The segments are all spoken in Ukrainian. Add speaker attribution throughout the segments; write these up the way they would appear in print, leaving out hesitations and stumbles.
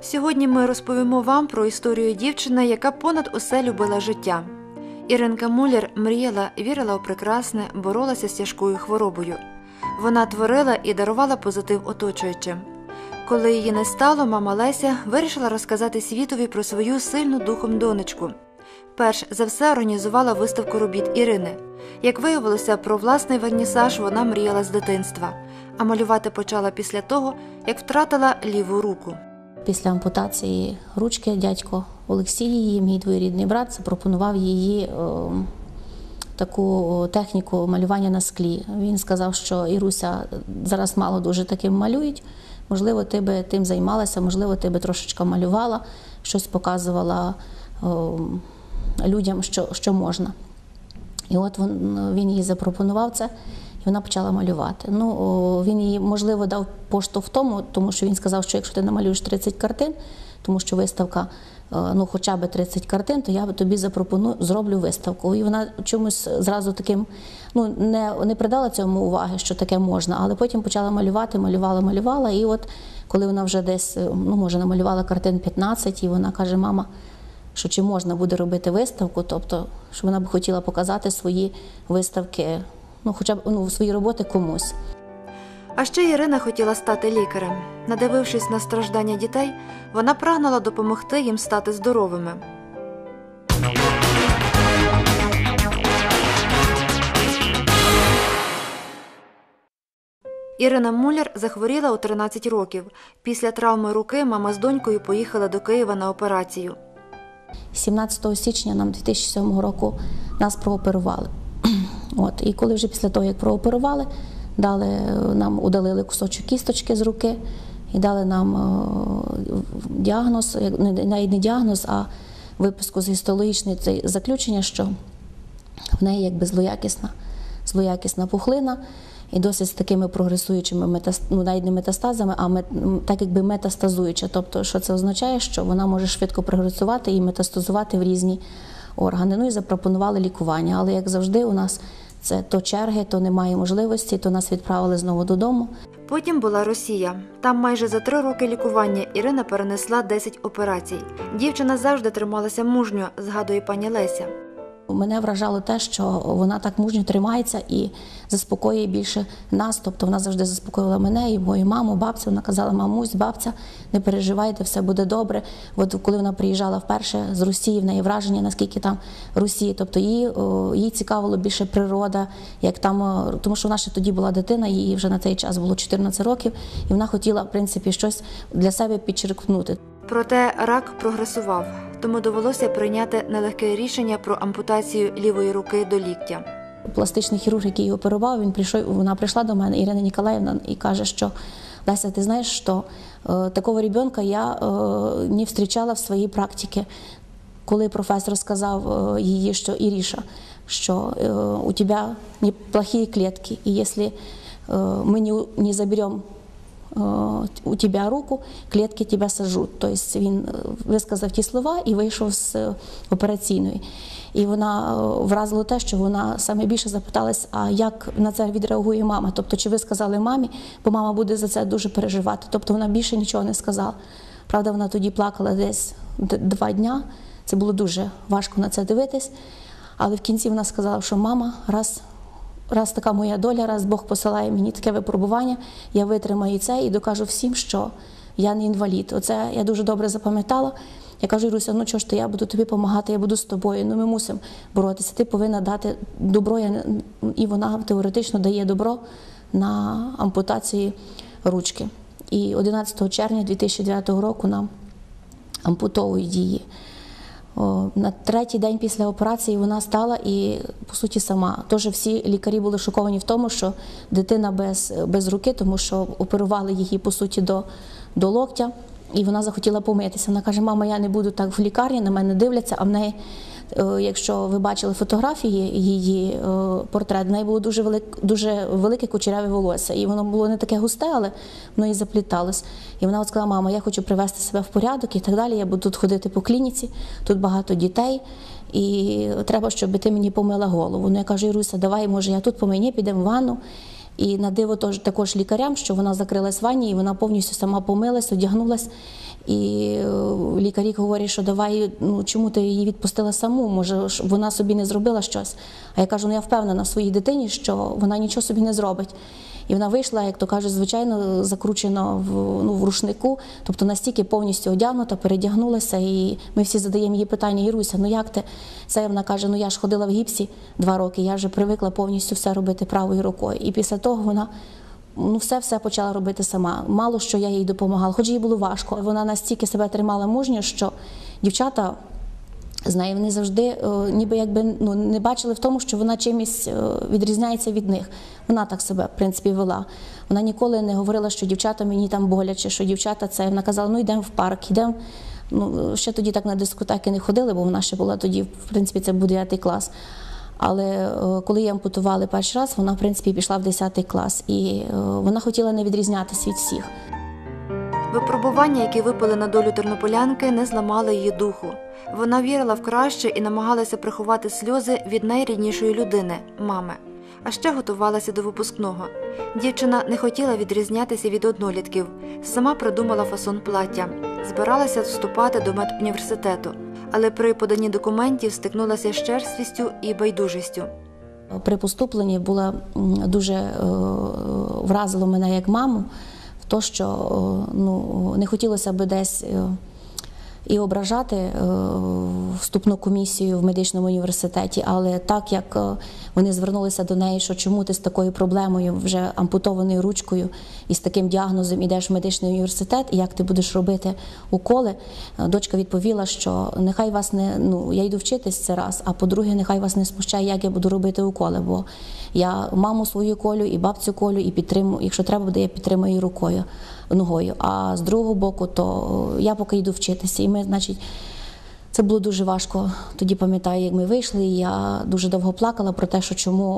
Speaker 1: Сьогодні ми розповімо вам про історію дівчини, яка понад усе любила життя. Іринка Муляр мріяла, вірила у прекрасне, боролася з тяжкою хворобою. Вона творила і дарувала позитив оточуючим. Коли її не стало, мама Леся вирішила розказати світові про свою сильну духом донечку. Перш за все організувала виставку робіт Ірини. Як виявилося, про власний вернісаж вона мріяла з дитинства, а малювати почала після того, як втратила ліву руку.
Speaker 2: Після ампутації ручки дядько Олексій, її, мій двоюрідний брат, запропонував її таку техніку малювання на склі. Він сказав, що Іруся, зараз мало дуже таким малюють, можливо, ти би тим займалася, можливо, ти би трошечки малювала, щось показувала людям, що можна. І от він їй запропонував це, і вона почала малювати. Він їй, можливо, дав поштовх тому що він сказав, що якщо ти намалюєш 30 картин, тому що виставка, хоча б 30 картин, то я тобі зроблю виставку. І вона чомусь зразу таким, не придала цьому уваги, що таке можна, але потім почала малювати, малювала, і от коли вона вже десь, може, намалювала картин 15, і вона каже: мама, що чи можна буде робити виставку, тобто, що вона б хотіла показати свої виставки, хоча б свої роботи комусь.
Speaker 1: А ще Ірина хотіла стати лікарем. Надивившись на страждання дітей, вона прагнула допомогти їм стати здоровими. Ірина Муляр захворіла у 13 років. Після травми руки мама з донькою поїхала до Києва на операцію.
Speaker 2: 17 січня 2007 року нас прооперували. І коли вже після того, як прооперували, нам удалили кусочок кісточки з руки і дали нам діагноз, навіть не діагноз, а виписку з гістологічної заключення, що в неї якби злоякісна пухлина і досить з такими прогресуючими, навіть не метастазами, а так якби метастазуюча. Тобто, що це означає, що вона може швидко прогресувати і метастазувати в різні органи. І запропонували лікування, але як завжди у нас це то черги, то немає можливості, то нас відправили знову додому.
Speaker 1: Потім була Росія. Там майже за 3 роки лікування Ірина перенесла 10 операцій. Дівчина завжди трималася мужньо, згадує пані Леся.
Speaker 2: Мене вражало те, що вона так мужньо тримається і заспокоює більше нас. Тобто вона завжди заспокоювала мене і мою маму, бабцю. Вона казала: мамусь, бабця, не переживайте, все буде добре. От коли вона приїжджала вперше з Росії, в неї враження, наскільки там Росії. Тобто їй цікавило більше природа, як там, тому що вона ще тоді була дитина, їй вже на цей час було 14 років, і вона хотіла, в принципі, щось для себе підчеркнути. Проте
Speaker 1: рак прогресував, тому довелося прийняти нелегке рішення про ампутацію лівої руки до ліктя.
Speaker 2: Пластичний хірург, який її оперував, вона прийшла до мене, Ірина Ніколаївна, і каже, що: Леся, ти знаєш, що такого ребенка я не зустрічала в своїй практиці. Коли професор сказав їй, що Іриша, що у тебе неплохі клітки, і якщо ми не заберемо у тебе руку, клітки тебе сожруть. Тобто він висказав ті слова і вийшов з операційної. І вона вразила те, що вона саме більше запиталась, а як на це відреагує мама. Тобто, чи ви сказали мамі, бо мама буде за це дуже переживати. Тобто вона більше нічого не сказала. Правда, вона тоді плакала десь 2 дня. Це було дуже важко на це дивитись. Але в кінці вона сказала, що мама, раз така моя доля, раз Бог посилає мені таке випробування, я витримаю це і докажу всім, що я не інвалід. Оце я дуже добре запам'ятала. Я кажу: Іруся, чого ж ти, я буду тобі допомагати, я буду з тобою, ми мусимо боротися, ти повинна дати добро. І вона теоретично дає добро на ампутації ручки. І 11 червня 2009 року нам ампутовують її. На 3-й день після операції вона стала і, по суті, сама. Тож всі лікарі були шоковані в тому, що дитина без руки, тому що оперували її, по суті, до локтя, і вона захотіла помитися. Вона каже: мама, я не буду так в лікарні, на мене дивляться, а в неї, якщо ви бачили фотографії, її портрет, в неї було дуже велике кучеряве волосся, і воно було не таке густе, але воно і запліталось. І вона сказала: мама, я хочу привести себе в порядок і так далі, я буду тут ходити по клініці, тут багато дітей, і треба, щоб ти мені помила голову. Я кажу: Іруся, давай, може, я тут по мені, підемо в ванну. І на диво також лікарям, що вона закрилась в ванні, і вона повністю сама помилась, одягнулась. І лікарі говорять, що давай, ну чому ти її відпустила саму, може вона собі не зробила щось. А я кажу, ну я впевнена в своїй дитині, що вона нічого собі не зробить. І вона вийшла, як то кажуть, звичайно, закручена в рушнику, тобто настільки повністю одягнута, передягнулася, і ми всі задаємо їй питання: Іруся, ну як ти? Це вона каже, ну я ж ходила в гіпсі 2 роки, я вже привикла повністю все робити правою рукою. І після того вона все почала робити сама. Мало що я їй допомагала, хоч їй було важко. Вона настільки себе тримала мужньо, що дівчата з нею, вони завжди ніби якби не бачили в тому, що вона чимось відрізняється від них. Вона так себе, в принципі, вела. Вона ніколи не говорила, що дівчата мені там боляче, що дівчата це. Вона казала, ну йдемо в парк, йдемо. Ну, ще тоді так на дискотеки не ходили, бо вона ще була тоді, в принципі, це був 9 клас. Але коли її ампутували перший раз, вона, в принципі, пішла в 10 клас. І вона хотіла не відрізнятися від всіх.
Speaker 1: Випробування, які випали на долю тернополянки, не зламали її духу. Вона вірила в краще і намагалася приховати сльози від найріднішої людини – мами. А ще готувалася до випускного. Дівчина не хотіла відрізнятися від однолітків. Сама придумала фасон плаття. Збиралася вступати до медуніверситету. Але при поданні документів стикнулася з черствістю і байдужістю.
Speaker 2: При поступленні дуже вразило мене як маму, то, що не хотілося б десь і ображати вступну комісію в медичному університеті, але так як вони звернулися до неї, що чому ти з такою проблемою, вже ампутованою ручкою і з таким діагнозом йдеш в медичний університет, і як ти будеш робити уколи, дочка відповіла, що нехай вас не, я йду вчитись це раз, а по-друге, нехай вас не смущає, як я буду робити уколи, бо я маму свою колю і бабцю колю і підтримую, якщо треба буде, я підтримую її рукою, ногою. А з другого боку, то я поки йду вчитися. І ми, значить, це було дуже важко. Тоді пам'ятаю, як ми вийшли, і я дуже довго плакала про те, що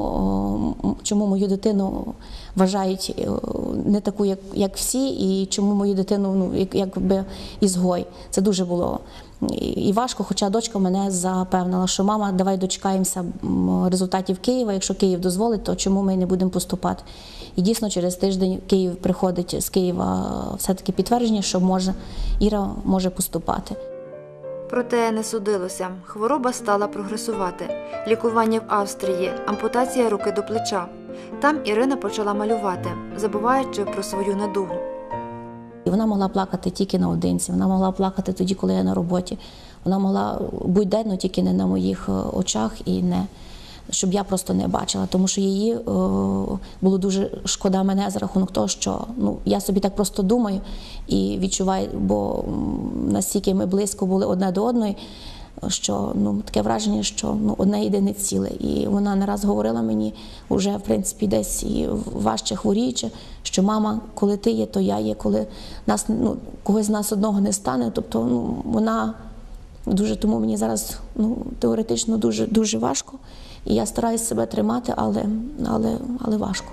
Speaker 2: чому мою дитину вважають не таку, як всі, і чому мою дитину, якби ізгой. Це дуже було і важко, хоча дочка мене запевнила, що мама, давай дочекаємося результатів Києва, якщо Київ дозволить, то чому ми не будемо поступати. І дійсно через тиждень Київ приходить з Києва все-таки підтвердження, що Іра може поступати.
Speaker 1: Проте не судилося. Хвороба стала прогресувати. Лікування в Австрії, ампутація руки до плеча. Там Ірина почала малювати, забуваючи про свою недугу.
Speaker 2: І вона могла плакати тільки наодинці, вона могла плакати тоді, коли я на роботі. Вона могла будь-де, але тільки не на моїх очах і не, щоб я просто не бачила. Тому що її було дуже шкода мене за рахунок того, що я собі так просто думаю і відчуваю, бо настільки ми близько були одне до одної, що таке враження, що одне єдине ціле. І вона не раз говорила мені, вже в принципі десь і важче хворіючи, що мама, коли ти є, то я є, коли нас, когось з нас одного не стане. Тобто вона дуже, тому мені зараз теоретично дуже, дуже важко. І я стараюся себе тримати, але важко.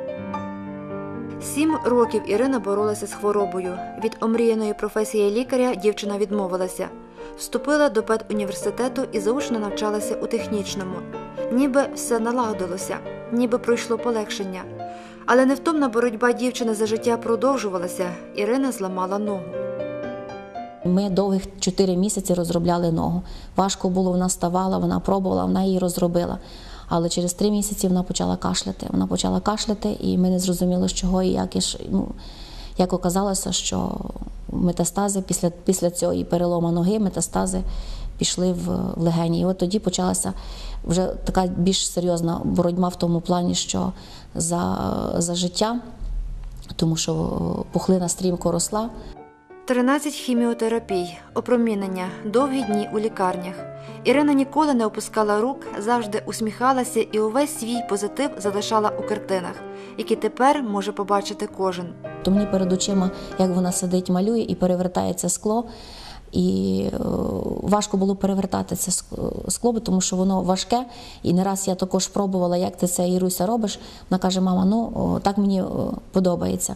Speaker 1: 7 років Ірина боролася з хворобою. Від омріяної професії лікаря дівчина відмовилася. Вступила до педуніверситету і заочно навчалася у технічному. Ніби все налагодилося, ніби пройшло полегшення. Але невтомна боротьба дівчини за життя продовжувалася. Ірина зламала ногу.
Speaker 2: Ми довгих 4 місяці розробляли ногу. Важко було, вона ставала, вона пробувала, вона її розробила. Але через 3 місяці вона почала кашляти. Вона почала кашляти, і ми не зрозуміли, з чого і як. Як оказалося, що метастази після цього і перелому ноги, метастази пішли в легені. І от тоді почалася вже така більш серйозна боротьба в тому плані, що за життя, тому що пухлина стрімко росла.
Speaker 1: 13 хіміотерапій, опромінення, довгі дні у лікарнях. Ірина ніколи не опускала рук, завжди усміхалася і увесь свій позитив залишала у картинах, які тепер може побачити кожен.
Speaker 2: То мені перед очима, як вона сидить, малює і перевертається скло. І важко було перевертати це скло, тому що воно важке. І не раз я також пробувала, як ти це, Іруся, робиш. Вона каже, мама, так мені подобається.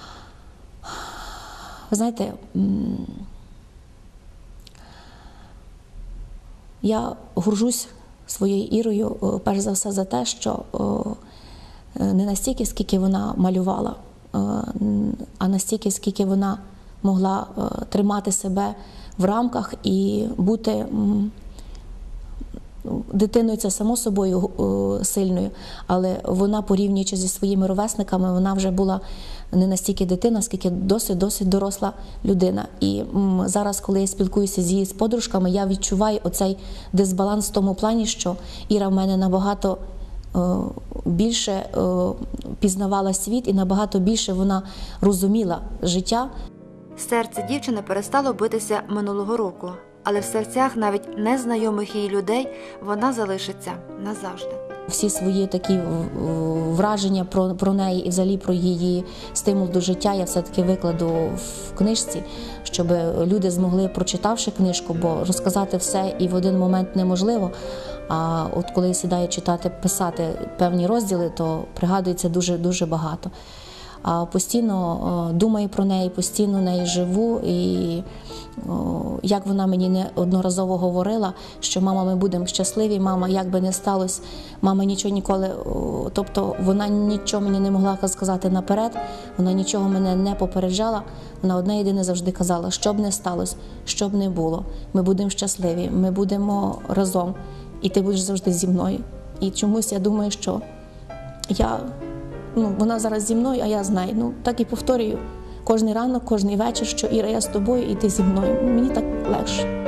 Speaker 2: Ви знаєте, я горжусь своєю Ірою, перш за все, за те, що не настільки, скільки вона малювала, а настільки, скільки вона могла тримати себе в рамках і бути дитиною, це само собою сильною, але вона, порівнюючи зі своїми ровесниками, вона вже була не настільки дитина, скільки досить доросла людина. І зараз, коли я спілкуюся з її подружками, я відчуваю оцей дисбаланс в тому плані, що Іра в мене набагато більше пізнавала світ і набагато більше вона розуміла життя.
Speaker 1: Серце дівчини перестало битися минулого року, але в серцях навіть незнайомих їй людей вона залишиться назавжди.
Speaker 2: Всі свої такі враження про неї і взагалі про її стимул до життя я все-таки викладу в книжці, щоб люди змогли, прочитавши книжку, бо розказати все і в один момент неможливо. А от коли сідаю читати, писати певні розділи, то пригадується дуже багато. А постійно думаю про неї, постійно нею живу, і як вона мені неодноразово говорила, що мама, ми будемо щасливі, мама, як би не сталося, мама нічого ніколи, тобто вона нічого мені не могла сказати наперед, вона нічого мене не попереджала, вона одне єдине завжди казала, що б не сталося, що б не було, ми будемо щасливі, ми будемо разом, і ти будеш завжди зі мною. І чомусь я думаю, що вона зараз зі мною, а я знаю. Так і повторюю кожен ранок, кожен вечір, що Іра, я з тобою і ти зі мною. Мені так легше.